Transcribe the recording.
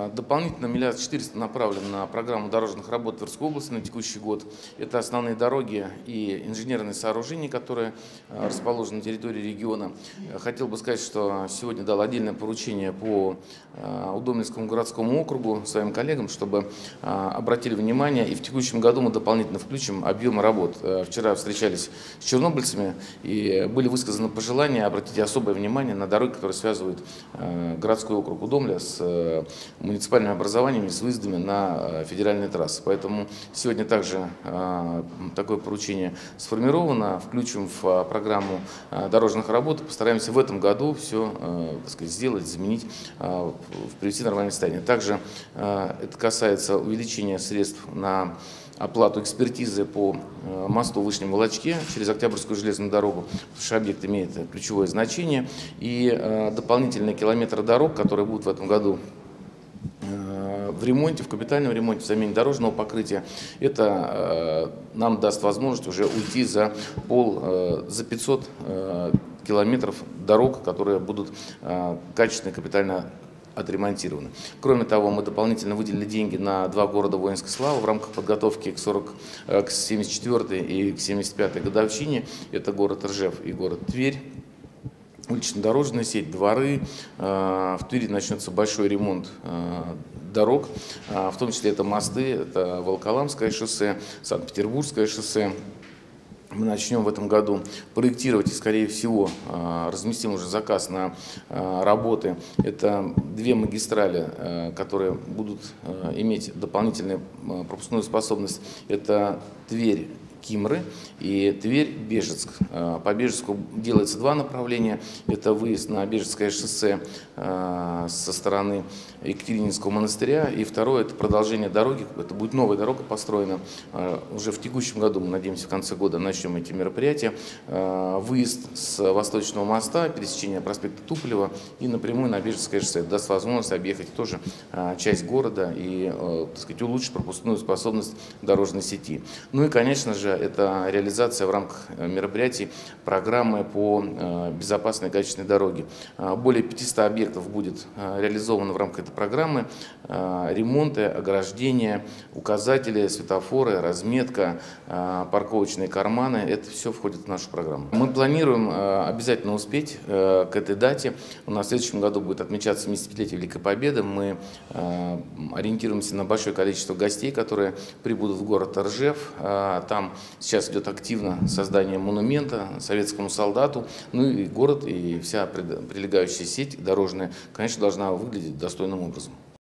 Дополнительно 1 400 000 направлен на программу дорожных работ Тверской области на текущий год. Это основные дороги и инженерные сооружения, которые расположены на территории региона. Хотел бы сказать, что сегодня дал отдельное поручение по Удомлинскому городскому округу своим коллегам, чтобы обратили внимание, и в текущем году мы дополнительно включим объемы работ. Вчера встречались с чернобыльцами и были высказаны пожелания обратить особое внимание на дороги, которые связывают городской округ Удомля с муниципальными образованиями, с выездами на федеральные трассы. Поэтому сегодня также такое поручение сформировано, включим в программу дорожных работ, постараемся в этом году все, так сказать, сделать, заменить, привести в нормальное состояние. Также это касается увеличения средств на оплату экспертизы по мосту в Вышнем Волочке через Октябрьскую железную дорогу, потому что объект имеет ключевое значение, и дополнительные километры дорог, которые будут в этом году в ремонте, в капитальном ремонте, в замене дорожного покрытия, это нам даст возможность уже уйти за 500 километров дорог, которые будут качественно и капитально отремонтированы. Кроме того, мы дополнительно выделили деньги на 2 города воинской славы в рамках подготовки к 74-й и к 75-й годовщине. Это город Ржев и город Тверь. Улично-дорожная сеть, дворы. В Твери начнется большой ремонт дорог, в том числе это мосты, это Волоколамское шоссе, Санкт-Петербургское шоссе. Мы начнем в этом году проектировать и, скорее всего, разместим уже заказ на работы. Это 2 магистрали, которые будут иметь дополнительную пропускную способность. Это Тверь, Кимры и Тверь-Бежецк. По Бежецку делается 2 направления. Это выезд на Бежецкое шоссе со стороны Екатерининского монастыря. И второе – это продолжение дороги. Это будет новая дорога построена. Уже в текущем году, мы надеемся, в конце года начнем эти мероприятия. Выезд с Восточного моста, пересечение проспекта Туполева и напрямую на Бежецкое шоссе. Это даст возможность объехать тоже часть города и, так сказать, улучшить пропускную способность дорожной сети. Ну и, конечно же, это реализация в рамках мероприятий программы по безопасной и качественной дороге. Более 500 объектов будет реализовано в рамках этой программы. Ремонты, ограждения, указатели, светофоры, разметка, парковочные карманы. Это все входит в нашу программу. Мы планируем обязательно успеть к этой дате. У нас в следующем году будет отмечаться 75-летие Великой Победы. Мы ориентируемся на большое количество гостей, которые прибудут в город Ржев. Там сейчас идет активно создание монумента советскому солдату. Ну и город, и вся прилегающая сеть дорожная, конечно, должна выглядеть достойным образом.